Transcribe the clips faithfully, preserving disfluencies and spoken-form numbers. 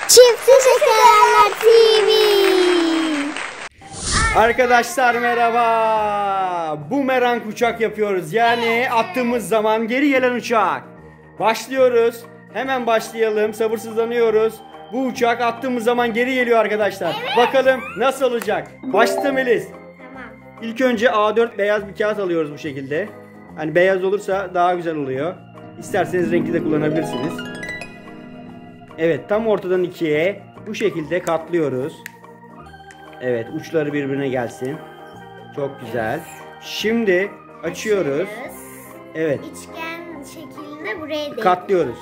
Çiftli Şekerler T V. Arkadaşlar merhaba. Bumerang uçak yapıyoruz. Yani attığımız zaman geri gelen uçak. Başlıyoruz. Hemen başlayalım. Sabırsızlanıyoruz. Bu uçak attığımız zaman geri geliyor arkadaşlar. Evet. Bakalım nasıl olacak. Başla Melis. Tamam. İlk önce A dört beyaz bir kağıt alıyoruz bu şekilde. Hani beyaz olursa daha güzel oluyor. İsterseniz renkli de kullanabilirsiniz. Evet, tam ortadan ikiye bu şekilde katlıyoruz. Evet, uçları birbirine gelsin. Çok güzel. Şimdi açıyoruz. Evet. İçgen şeklinde buraya değil. Katlıyoruz.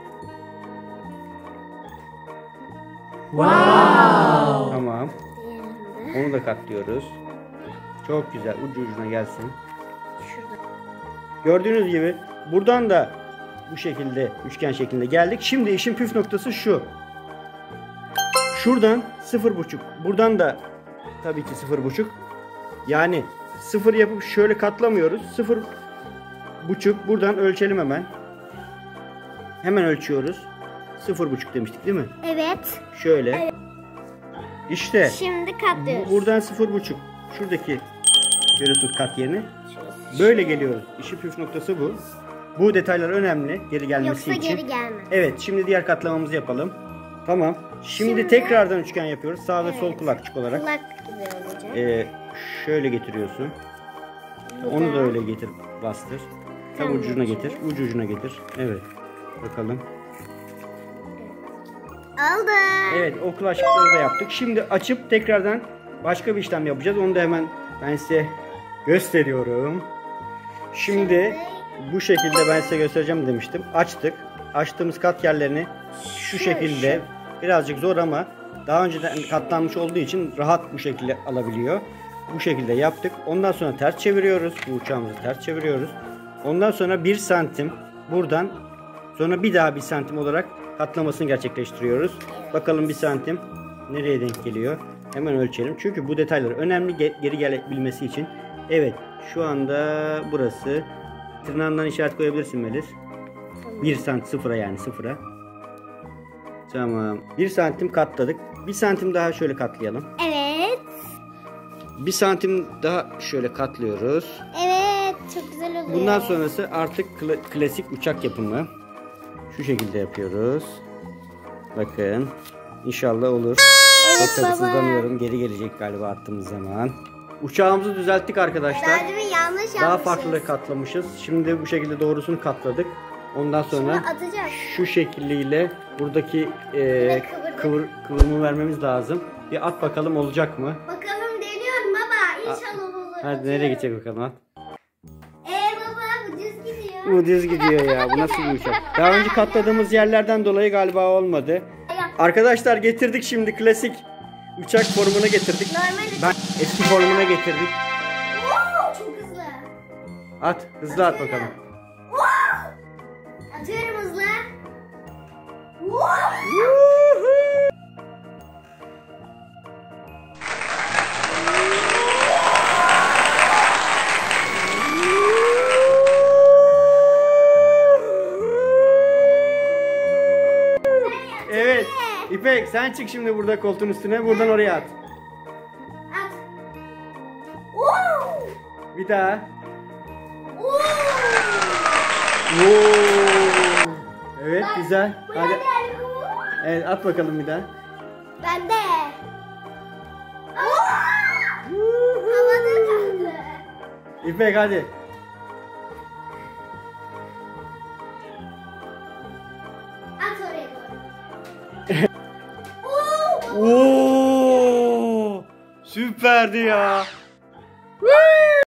Wow. Tamam. Onu da katlıyoruz. Çok güzel. Ucu ucuna gelsin. Şurada. Gördüğünüz gibi buradan da bu şekilde üçgen şeklinde geldik. Şimdi işin püf noktası şu. Şuradan sıfır buçuk. Buradan da tabii ki sıfır buçuk. Yani sıfır yapıp şöyle katlamıyoruz. Sıfır buçuk. Buradan ölçelim hemen. Hemen ölçüyoruz. Sıfır buçuk demiştik değil mi? Evet. Şöyle. Evet. İşte. Şimdi katlıyoruz. Buradan sıfır buçuk. Şuradaki görüyorsunuz kat yerini. Böyle geliyoruz. İşin püf noktası bu. Bu detaylar önemli geri gelmesi Yoksa için. geri gelmez. Evet, şimdi diğer katlamamızı yapalım. Tamam. Şimdi, Şimdi tekrardan üçgen yapıyoruz. Sağ evet. ve sol kulakçık olarak. Kulak gibi olacak. Ee, şöyle getiriyorsun. Burada. Onu da öyle getir, bastır. Tam Tam ucuna geçiyor. getir. Ucu ucuna getir. Evet. Bakalım. Aldı. Evet, o kulakçıkları da yaptık. Şimdi açıp tekrardan başka bir işlem yapacağız. Onu da hemen ben size gösteriyorum. Şimdi bu şekilde ben size göstereceğim demiştim. Açtık. Açtığımız kat yerlerini şu şekilde, birazcık zor ama daha önceden katlanmış olduğu için rahat bu şekilde alabiliyor. Bu şekilde yaptık. Ondan sonra ters çeviriyoruz. Bu uçağımızı ters çeviriyoruz. Ondan sonra bir santim buradan, sonra bir daha bir santim olarak katlamasını gerçekleştiriyoruz. Bakalım bir santim nereye denk geliyor. Hemen ölçelim. Çünkü bu detaylar önemli geri gelebilmesi için. Evet, şu anda burası. Tırnağından işaret koyabilirsin Melis. bir santim sıfıra, yani sıfıra. Tamam. bir santim katladık. bir santim daha şöyle katlayalım. Evet. bir santim daha şöyle katlıyoruz. Evet. Çok güzel oluyor. Bundan sonrası artık kla klasik uçak yapımı. Şu şekilde yapıyoruz. Bakın. İnşallah olur. Evet Çok baba. sabırsızlanıyorum. Geri gelecek galiba attığımız zaman. Uçağımızı düzelttik arkadaşlar. Daha demin yanlış yapmışız. Daha farklı katlamışız. Şimdi bu şekilde doğrusunu katladık. Ondan sonra Şimdi atacağız. şu şekliyle buradaki e, kıvırdık. kıvır, kıvrımı vermemiz lazım. Bir at bakalım, olacak mı? Bakalım, deniyorum baba. İnşallah olur. Hadi nereye gidecek bakalım, at. Ee baba, bu düz gidiyor. Bu düz gidiyor ya. Bu nasıl bir uçak? Daha önce katladığımız yerlerden dolayı galiba olmadı. Arkadaşlar getirdik şimdi klasik uçak formuna getirdik. Normal Ben eski formuna getirdik. Oo, çok hızlı. At, hızlı at bakalım. Atıyorum hızlı. Evet. İpek, sen çık şimdi burada koltuğun üstüne. Buradan oraya at. At. Oo! Bir daha. Oo! Oo. Evet, Bak, güzel. bu Hadi. nerede? Evet, at bakalım bir daha. Ben de. Havada kaldı. İpek hadi. At oraya doğru. Oo! Oo! Süperdi ya.